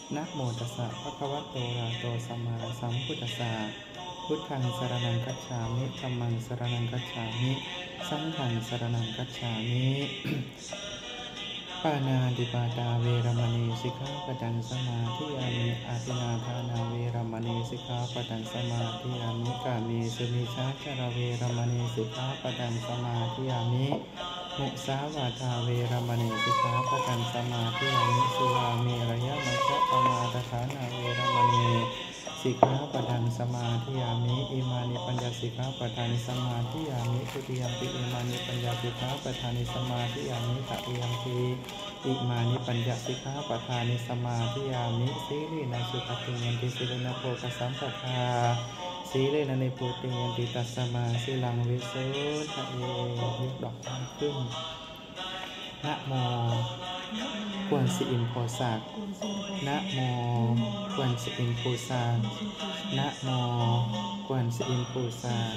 นะโมตัสสะภะคะวะโตอะระหะโตสัมมาสัมพุทธัสสะพุทธังสรณังคัจฉามิธัมมังสรณังคัจฉามิสังฆังสรณังคัจฉามิปานาติปาตาเวรมณีสิกขาปะทังสมาธิยามิอาทินาทานาเวรมณีสิกขาปะทังสมาธิยามิกาเมสุมิชฌาจารเวรมณีสิกขาปะทังสมาธิยามิมุสาวาทาเวรมณีสิกขาปะทังสมาธิยามิสุราเมรยมัชฌปมาทฐานาเวรมณีสิกขาปะทังสมาธิยามิอิมานิปัญญสิกขาปะทังสมาธิยามิทุติยัมปิอิมานิปัญญสิกขาปะทังสมาธิยามิตติยัมปิอิมานิปัญญสิกขาปะทังสมาธิยามิสีลินาสุขติยันติสีเลนะโภคสัมปทาสีเลนะในโพธิยันติตัสสมาสีลังวิโสทะเอยกดอกไม้ขึ้นนะโมกวนสิอิมโพสักนะโมกวนสิอิมโพสักนะโมกวนสิอิมโพสัก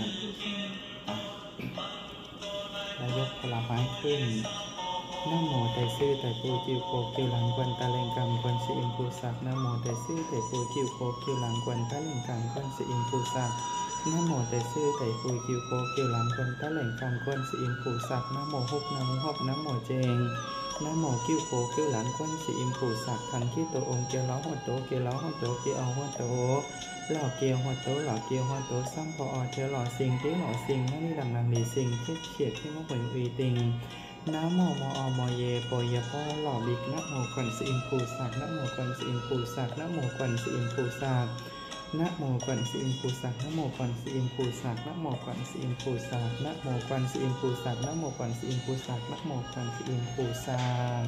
แล้วยกผลไม้ขึ้นนะโมแต่ซื่อแต่ปูจิวโคคิวหลังกวนตะเลงกำกวนสิอิมโพสักนะโมแต่ซื่อแต่ปูจิวโคคิวหลังกวนตะเลงกำกวนสิอิมโพสักนะโมแต่ซื่อแต่ปูจิวโคคิวหลังกวนตะเลงกำกวนสิอิมโพสักนะโมฮุบนะโมฮอบนะโมเจงนะโมกิ้วโคกิ้วหลานก้นสีอิมผูสักทันขี้ตัวองค์เกียวล้อหัวโตเกียวล้อหัวโตเกียวเอาหัวโตหล่อเกียวหัวโตหล่อเกียวหัวโตซ้ำพอเทียวหล่อสิงที่หล่อสิงนั่นนี่ดังนังดีสิงเทียบเฉียดที่มะขวยวีติงนะโมมอมเยโปยป้อหล่อบิกนะโมกวนสีอิมผูสักนะโมกวนสีอิมผูสักนะโมกวนสีอิมผูสักนะโมกวนสีอิมผูสักนะโมกวนสีอิมผูสักนะโมกวนสีอิมผูสักนะโมกวนสีอิมผูสักนะโมกวนสีอิมผูสักนะโมกวนสีอิมผูสัก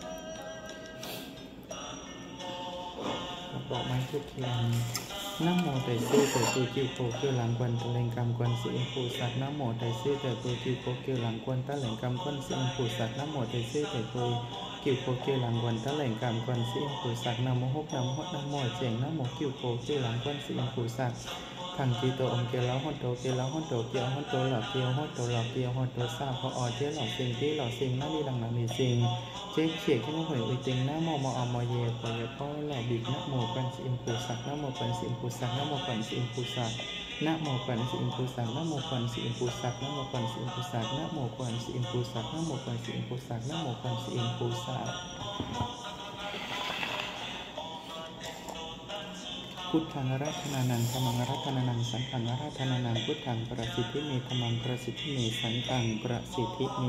ดอกไม้ทุกเทียนนะโมแต่ซื่อแต่ปูจิวโคเกี่ยวหลังกวนตะเลงกำกวนสีอิมผูสักนะโมแต่ซื่อแต่ปูจิวโคเกี่ยวหลังกวนตะเลงกำกวนสีอิมผูสักนะโมแต่ซื่อแต่ปูกิ้วโคเกี่ยวหลังกวนตะเลงกำกวนสีอิมผูสักนะโมฮุบนะโมฮดนะโมเจงนะโมกิ้วโคเกี่ยวหลังกวนสีอิมผูสักขังกีโตองเกียวล้อหัวโตเกียวล้อหัวโตเกียวหัวโตหล่อเกียวหัวโตหล่อเกียวหัวโตซาพอเทียหล่อสิงที่หล่อสิงนั่นดีดังนั้นดีสิงเจ๊เขียดที่มะหวยอุยติงนะโมมอมเยปอยป้อหล่อบิกนะโมกันสิอิมผูสักนะโมกันสิอิมผูสักนะโมกันสิอิมผูสักนะโมกันสิอิมผูสักนะโมกันสิอิมผูสักนะโมกันสิอิมผูสักนะโมกันสิอิมผูสักนะโมกันสิอิมผูสักนะโมกันสิอิมผูสักพุทธังอาราธนานังธัมมังอาราธนานังสังฆังอาราธนานังพุทธังประสิทธิเมธัมมังประสิทธิเมสังฆังประสิทธิเม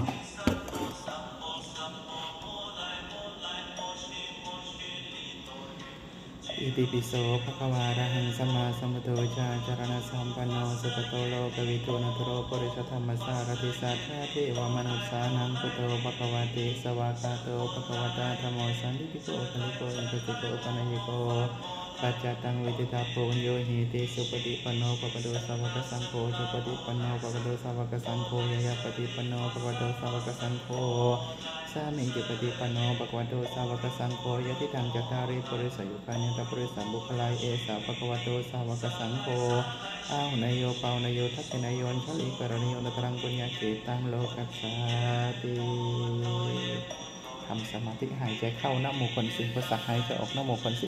อิติปิโสภะคะวะอะระหังสัมมาสัมพุทโธจาจารณสัมปันโนสุขโตโลกวิทูนันทโรปุริสธรรมสารติสัทธาเทวมนุสสานังพุทโธภะคะวะเตสวากาโตภะคะวะตาธัมโมสันติปิโกภะลิโกอินทติโกปะนะยิโกปัจจตังวิทิตาโพโยหิติสุปฏิปันโนภะคะโตสาวกสังโฆสุปฏิปันโนภะคะโตสาวกสังโฆยะยะปฏิปันโนภะคะโตสาวกสังโฆสามิจิปฏิปันโนภะคะโตสาวกสังโฆยะทิตังจัตตาริปุริสยุคานิตาปุริสัมบุคลายเอสาภะคะโตสาวกสังโฆอ้าวนายโยเปาวนายโยทัศนายโยนชลิกรณีโยนตรังปุญญาเกตังโลกัสสาติทำสมาธิหายใจเข้านะโมคนสิงภาษาหายใจออกนะโมคนสิ